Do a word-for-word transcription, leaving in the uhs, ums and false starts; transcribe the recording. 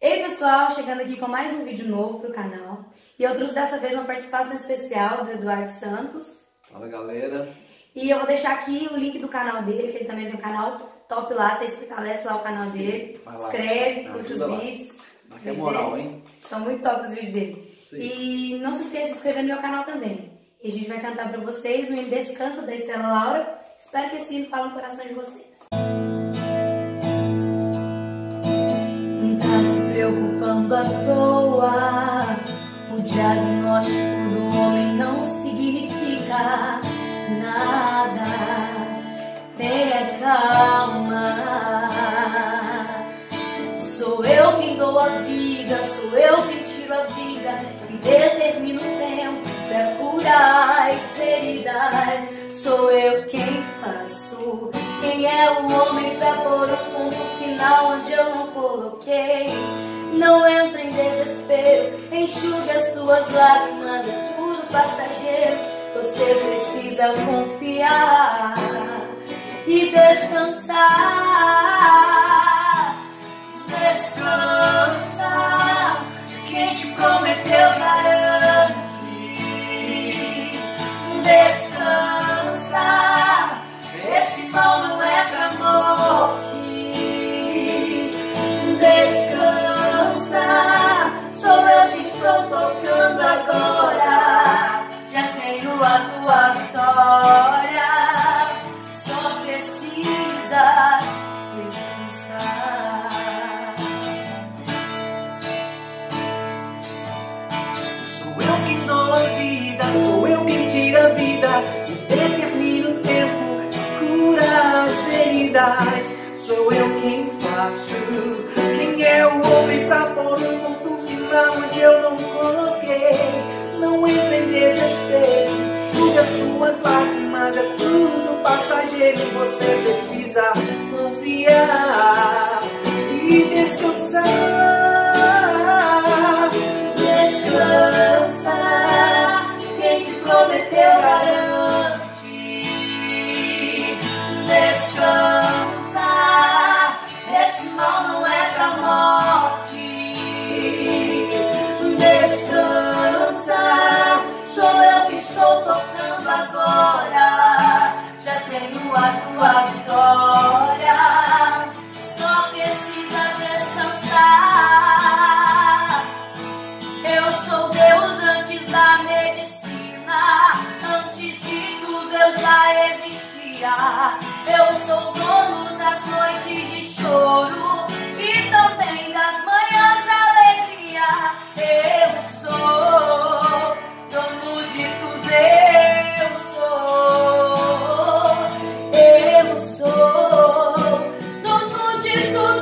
Ei pessoal, chegando aqui com mais um vídeo novo pro canal. E eu trouxe dessa vez uma participação especial do Eduardo Santos. Fala galera. E eu vou deixar aqui o link do canal dele, que ele também tem um canal top lá. Vocês fortalecem lá o canal Sim, dele. lá. Escreve, curte os lá. vídeos. Mas é moral, dele. Hein? São muito top os vídeos dele. Sim. E não se esqueça de se inscrever no meu canal também. E a gente vai cantar pra vocês o hino Descansa da Estela Laura. Espero que esse hino fale no coração de vocês. Tá se preocupando à toa. O diagnóstico do homem não significa nada. Tenha calma. Sou eu quem dou a vida, sou eu quem tiro a vida e determino o tempo pra curar as feridas. Sou eu quem faço. Quem é o homem pra pôr um ponto final onde eu não coloquei? Não entra em desespero, enxugue as tuas lágrimas, é tudo passageiro. Você precisa confiar e descansar. Descansa, quem te prometeu garante. Descansa, esse mal não é pra morte. Descansa, sou eu que estou tocando agora. Já tenho a tua vitória, só precisa descansar. Sou eu quem dou a vida, sou eu quem tira a vida e determino o tempo, cura as feridas. Sou eu quem faço. Quem é o homem pra pôr um ponto final onde eu não coloquei? Não entre em desespero, enxugue as suas lágrimas, é tudo passageiro. Você precisa confiar e descansar. Descansa, quem te prometeu garante. Descansa, esse mal não é pra morte. Descansa, sou eu que estou tocando agora. Já tenho a tua vitória, só precisa descansar. Eu sou Deus antes da medicina, antes de tudo eu já existia. Eu sou dono das noites de choro e também das manhãs de alegria. Eu sou dono de tudo, eu sou. Eu sou dono de tudo.